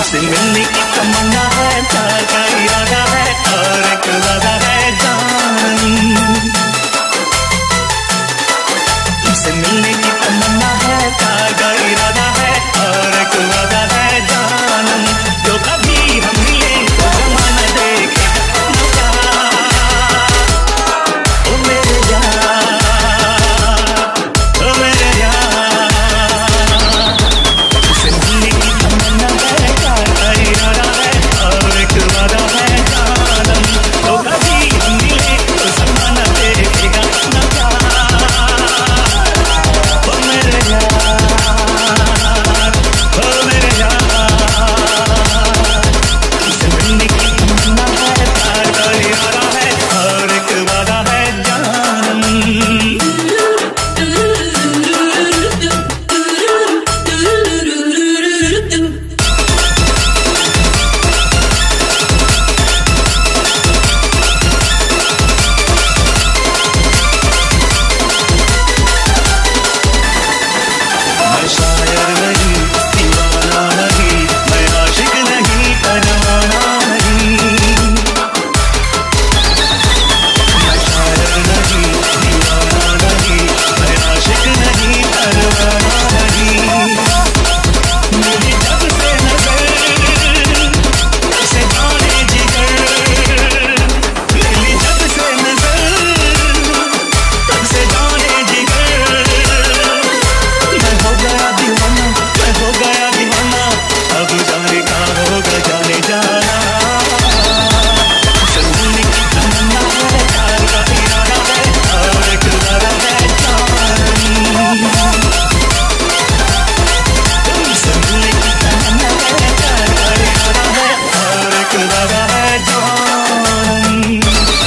तुझसे मिलने की तमन्ना है, प्यार का इरादा है और एक वादा है जानम। तुझसे मिलने की तमन्ना है, प्यार का इरादा है और एक वादा है जानम। जो कभी हम मिले तो जमाना देखेगा ना प्यार। ओ मेरे यार, ओ मेरे यार, तुझसे मिलने की तमन्ना है, प्यार का इरादा है और एक वादा है जानम। जो कभी हम मिले तो जमाना देखेगा ना प्यार। ओ मेरे यार, ओ मेरे यार, तुझसे मिलने की तमन्ना है, प्यार का इरादा है और एक वादा है जानम। मैं शायर नहीं, दीवाना नहीं, मैं आशिक नहीं, परवाना नहीं। मैं शायर नहीं, दीवाना नहीं, मैं आशिक नहीं, परवाना नहीं। मेरी जब से नजर, तब से जाने जिगर। मेरी जब से नजर, तब से जाने जिगर। मैं हो गया दीवाना, मैं हो गया दीवाना, अब जाने का होगा जाने जाना। तुझसे मिलने की तमन्ना है, प्यार का इरादा है और एक वादा है जानम। तुझसे मिलने की तमन्ना है, प्यार का इरादा है और एक वादा है जानम।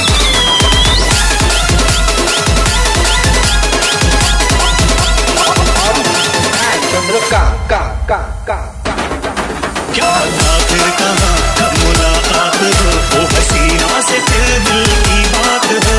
क्या था फिर कहाँ कब मुलाकात हो, वो हसीना से फिर दिल की बात हो।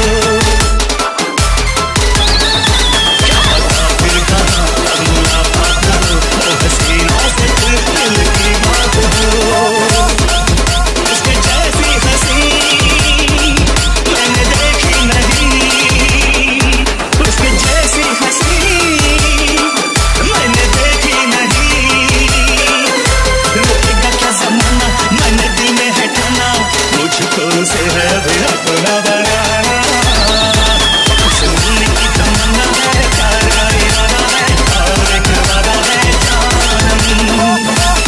क्या था फिर कहाँ कब मुलाकात हो, वो हसीना से फिर दिल की बात हो। उसके जैसी हंसी मैंने देखी नहीं, उसके जैसी हंसी मैंने देखी नहीं। रोकेगा क्या जमाना, मैंने दिल में है ठाना, मुझको से है अभी अपना बनाना। तुझसे मिलने की तमन्ना है, प्यार का इरादा है और एक वादा है जानम।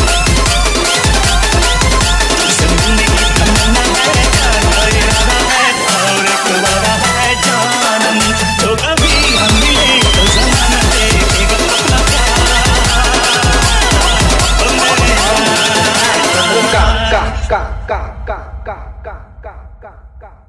तुझसे मिलने की तमन्ना है, प्यार का इरादा है और एक वादा है जानम। तो कभी हम मिले तो जमाना देखेगा अपना प्यार। ओ मेरे यार, का